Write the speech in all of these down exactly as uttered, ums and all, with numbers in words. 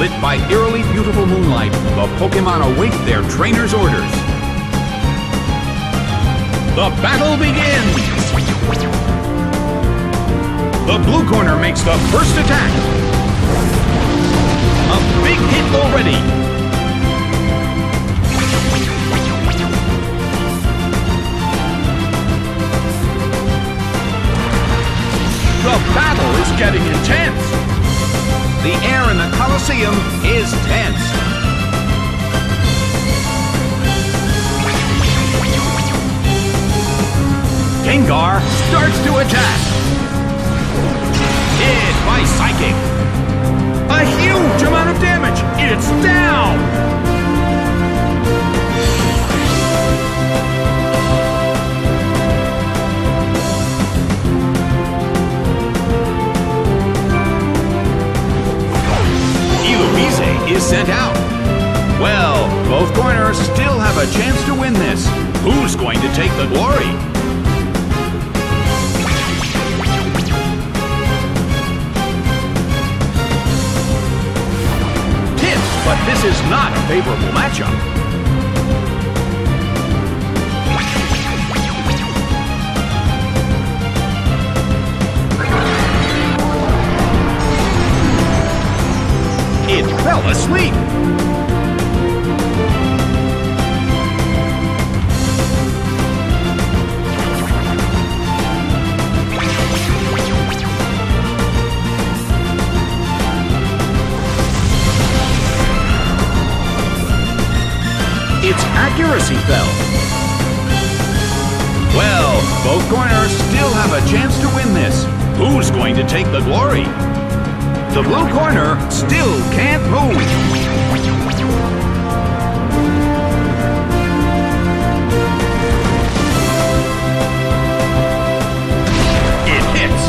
Lit by eerily beautiful moonlight, the Pokémon await their trainer's orders. The battle begins! The blue corner makes the first attack. A big hit already. The battle is getting intense. The air in the Colosseum is tense. Gengar starts to attack. Hit by Psychic. A huge amount of damage. It's down. Eloise is sent out. Well, both corners still have a chance to win this. Who's going to take the glory? But this is not a favorable matchup. It fell asleep. Its accuracy fell. Well, both corners still have a chance to win this. Who's going to take the glory? The blue corner still can't move. It hits.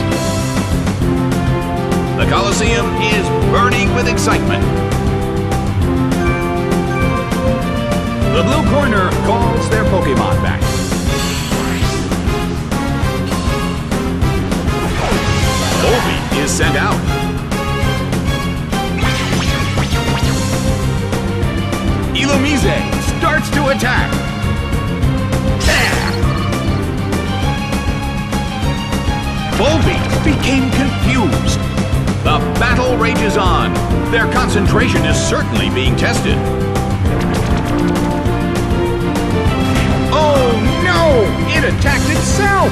The Colosseum is burning with excitement. The blue corner calls their Pokémon back. Volbeat is sent out. Elomise starts to attack. Volbeat became confused. The battle rages on. Their concentration is certainly being tested. Oh no! It attacked itself!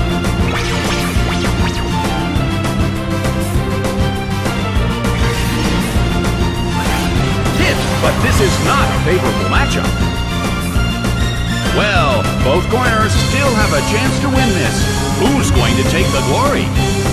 Hit, but this is not a favorable matchup. Well, both corners still have a chance to win this. Who's going to take the glory?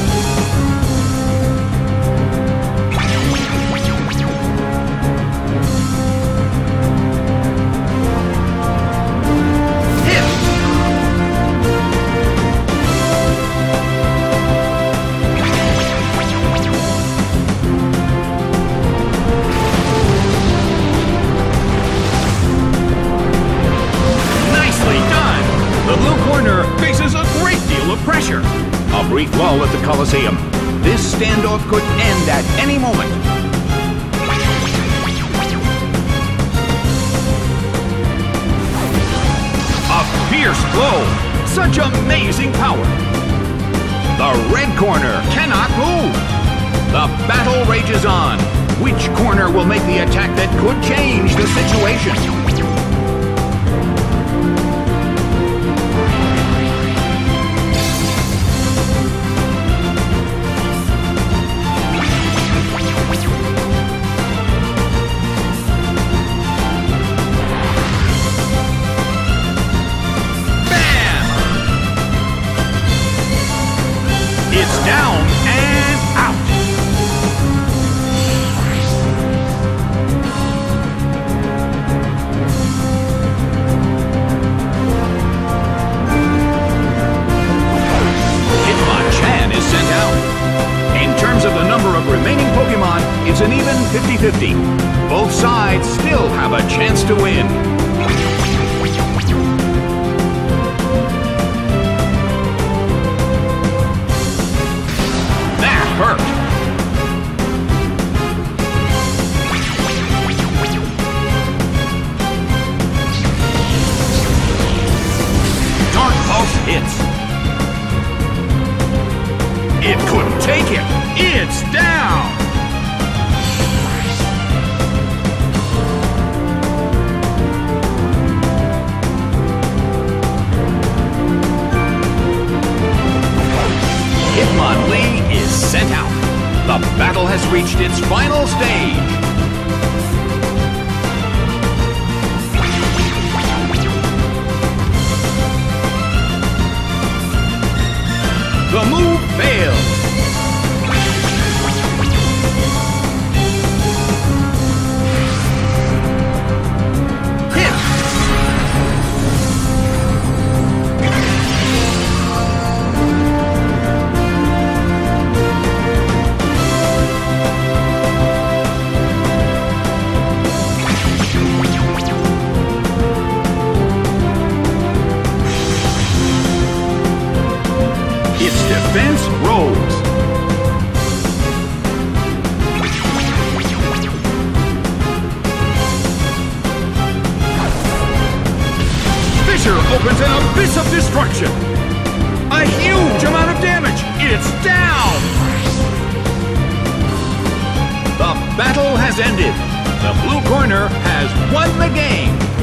Pressure. A brief lull at the Colosseum. This standoff could end at any moment. A fierce blow. Such amazing power. The red corner cannot move. The battle rages on. Which corner will make the attack that could change the situation? It's down and out. Hitmonchan is sent out. In terms of the number of remaining Pokémon, it's an even fifty fifty. Both sides still have a chance to win. The battle has reached its final stage. The move fails. Hit. Its defense rose. Fissure opens an abyss of destruction. A huge amount of damage. It's down. The battle has ended. The blue corner has won the game.